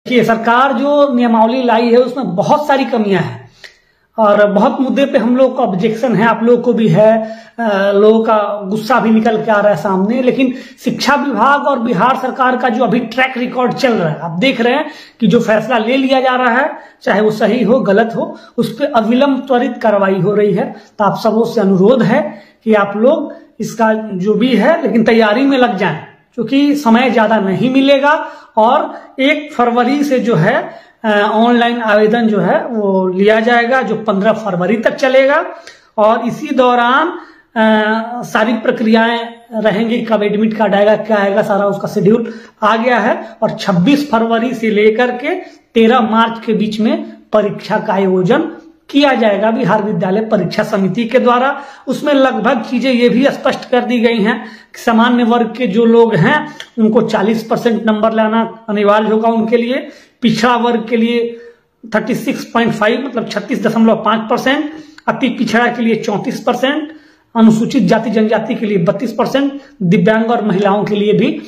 कि सरकार जो नियमावली लाई है उसमें बहुत सारी कमियां हैं और बहुत मुद्दे पे हम लोग को ऑब्जेक्शन है, आप लोगों को भी है, लोगों का गुस्सा भी निकल के आ रहा है सामने। लेकिन शिक्षा विभाग और बिहार सरकार का जो अभी ट्रैक रिकॉर्ड चल रहा है, आप देख रहे हैं कि जो फैसला ले लिया जा रहा है, चाहे वो सही हो गलत हो, उस पर अविलंब त्वरित कार्रवाई हो रही है। तो आप सबों से अनुरोध है कि आप लोग इसका जो भी है लेकिन तैयारी में लग जाएं, क्योंकि समय ज्यादा नहीं मिलेगा और 1 फरवरी से जो है ऑनलाइन आवेदन जो है वो लिया जाएगा, जो 15 फरवरी तक चलेगा। और इसी दौरान सारी प्रक्रियाएं रहेंगी, कब एडमिट कार्ड आएगा, क्या आएगा, सारा उसका शेड्यूल आ गया है। और 26 फरवरी से लेकर के 13 मार्च के बीच में परीक्षा का आयोजन किया जाएगा बिहार विद्यालय परीक्षा समिति के द्वारा। उसमें लगभग चीजें ये भी स्पष्ट कर दी गई हैं कि सामान्य वर्ग के जो लोग हैं उनको 40% नंबर लाना अनिवार्य होगा उनके लिए, पिछड़ा वर्ग के लिए 36.5 मतलब 36.5%, अति पिछड़ा के लिए 34%, अनुसूचित जाति जनजाति के लिए 32%, दिव्यांग और महिलाओं के लिए भी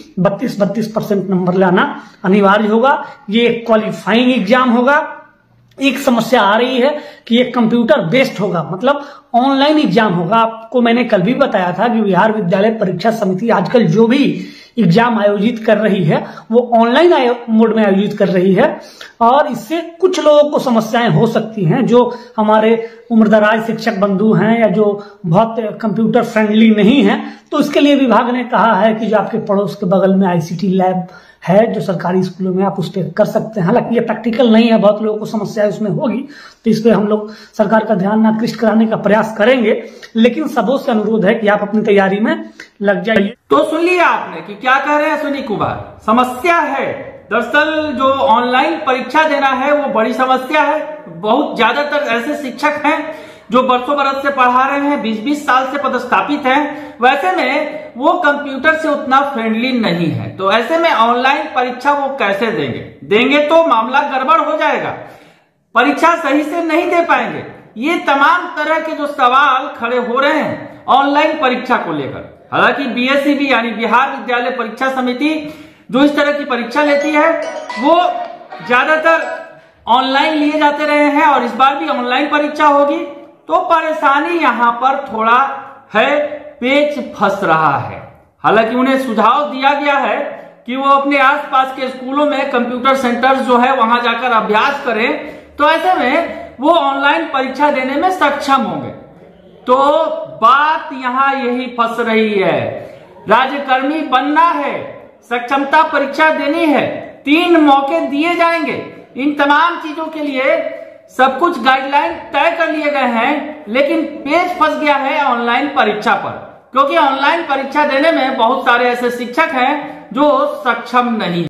32% नंबर लाना अनिवार्य होगा। ये एक क्वालिफाइंग एग्जाम होगा। एक समस्या आ रही है कि ये कंप्यूटर बेस्ड होगा, मतलब ऑनलाइन एग्जाम होगा। आपको मैंने कल भी बताया था कि बिहार विद्यालय परीक्षा समिति आजकल जो भी एग्जाम आयोजित कर रही है वो ऑनलाइन मोड में आयोजित कर रही है और इससे कुछ लोगों को समस्याएं हो सकती हैं, जो हमारे उम्रदराज शिक्षक बंधु हैं या जो बहुत कंप्यूटर फ्रेंडली नहीं हैं। तो इसके लिए विभाग ने कहा है कि जो आपके पड़ोस के बगल में आईसीटी लैब है जो सरकारी स्कूलों में, आप उस पर कर सकते हैं। हालांकि ये प्रैक्टिकल नहीं है, बहुत लोगों को समस्या उसमें होगी, तो इस पर हम लोग सरकार का ध्यान आकृष्ट कराने का प्रयास करेंगे। लेकिन सबों से अनुरोध है कि आप अपनी तैयारी में लग जाइए। तो सुन लिया आपने कि क्या कह रहे हैं सुनील कुमार। समस्या है, दरअसल जो ऑनलाइन परीक्षा देना है वो बड़ी समस्या है। बहुत ज्यादातर ऐसे शिक्षक हैं जो बरसों बरस से पढ़ा रहे हैं, 20-20 साल से पदस्थापित हैं, वैसे में वो कंप्यूटर से उतना फ्रेंडली नहीं है। तो ऐसे में ऑनलाइन परीक्षा वो कैसे देंगे तो मामला गड़बड़ हो जाएगा, परीक्षा सही से नहीं दे पाएंगे। ये तमाम तरह के जो सवाल खड़े हो रहे हैं ऑनलाइन परीक्षा को लेकर। हालांकि बीएसईबी यानी बिहार विद्यालय परीक्षा समिति जो इस तरह की परीक्षा लेती है वो ज्यादातर ऑनलाइन लिए जाते रहे हैं और इस बार भी ऑनलाइन परीक्षा होगी। तो परेशानी यहां पर थोड़ा है, पेच फंस रहा है। हालांकि उन्हें सुझाव दिया गया है कि वो अपने आसपास के स्कूलों में कंप्यूटर सेंटर्स जो है वहां जाकर अभ्यास करें, तो ऐसे में वो ऑनलाइन परीक्षा देने में सक्षम होंगे। तो बात यहां यही फंस रही है, राज्यकर्मी बनना है, सक्षमता परीक्षा देनी है, 3 मौके दिए जाएंगे। इन तमाम चीजों के लिए सब कुछ गाइडलाइन तय कर लिए गए हैं, लेकिन पेच फंस गया है ऑनलाइन परीक्षा पर, क्योंकि ऑनलाइन परीक्षा देने में बहुत सारे ऐसे शिक्षक हैं जो सक्षम नहीं।